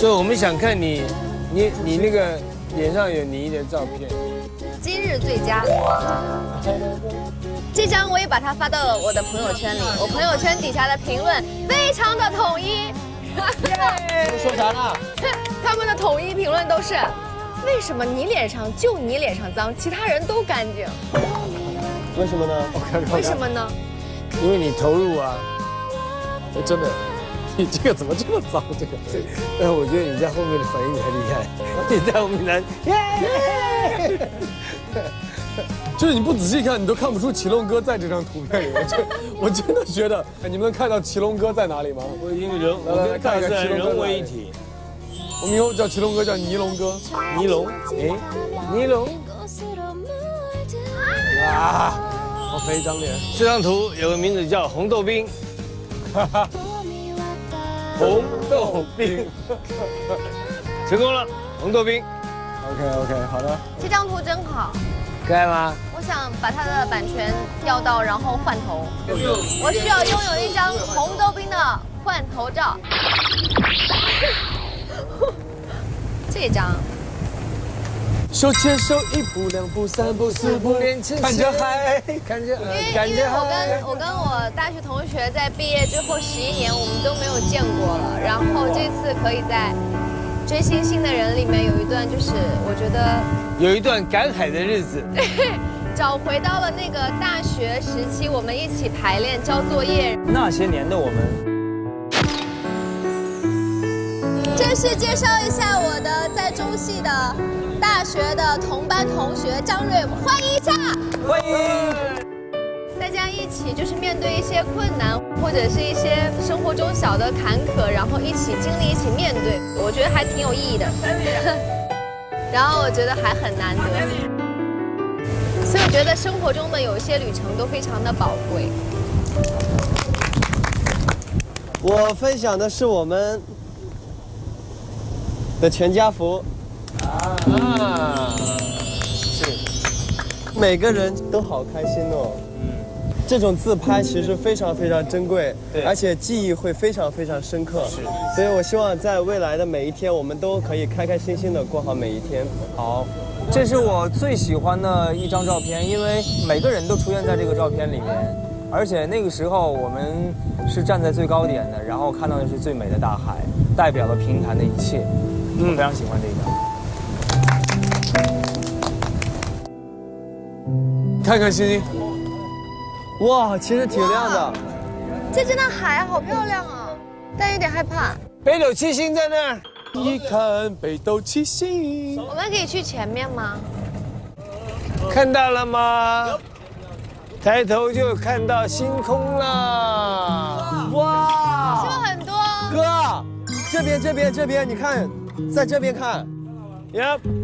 所以我们想看你那个脸上有泥的照片。 今日最佳。这张我也把它发到了我的朋友圈里，我朋友圈底下的评论非常的统一。 说啥呢？ 他们的统一评论都是：为什么你脸上就你脸上脏，其他人都干净？ 为什么呢？ 为什么呢？ 因为你投入啊。 真的，你这个怎么这么脏？这个， 但我觉得你在后面的反应才厉害，你在后面男， 就是你不仔细看，你都看不出祁隆哥在这张图片里。我真的觉得，你们能看到祁隆哥在哪里吗？ 我已经我跟大圣融为一体。 我们以后叫祁隆哥叫尼龙哥。 尼龙，哎，尼龙。 啊，好肥一张脸。 这张图有个名字叫红豆冰。红豆冰，成功了，红豆冰。 OK， 好的。 这张图真好， 可爱吗？ 我想把它的版权调到，然后换头。我需要拥有一张红豆冰的换头照。这张。 手牵手1步2步3步4步，看着海， 看着因为我跟我大学同学在毕业之后11年，我们都没有见过了。然后这次可以在追星星的人里面有一段，就是我觉得有一段赶海的日子， 找回到了那个大学时期，我们一起排练、交作业。 那些年的我们。 正式介绍一下我的在中戏的大学的同班同学张瑞，欢迎一下， 欢迎。 大家一起就是面对一些困难，或者是一些生活中小的坎坷，然后一起经历，一起面对，我觉得还挺有意义的。然后我觉得还很难得，所以我觉得生活中的有一些旅程都非常的宝贵。 我分享的是我们的全家福。是，每个人都好开心哦。这种自拍其实非常非常珍贵，而且记忆会非常非常深刻。是，所以我希望在未来的每一天，我们都可以开开心心的过好每一天。 好，这是我最喜欢的一张照片，因为每个人都出现在这个照片里面，而且那个时候我们是站在最高点的，然后看到的是最美的大海，代表了平潭的一切。我非常喜欢这个。 看看星星，哇，其实挺亮的。 这真的海好漂亮啊，但有点害怕。 北斗七星在那儿， 一看北斗七星。 我们可以去前面吗？ 看到了吗？抬头就看到星空了。 哇， 是不是很多？ 哥，这边，你看，在这边看。 呀。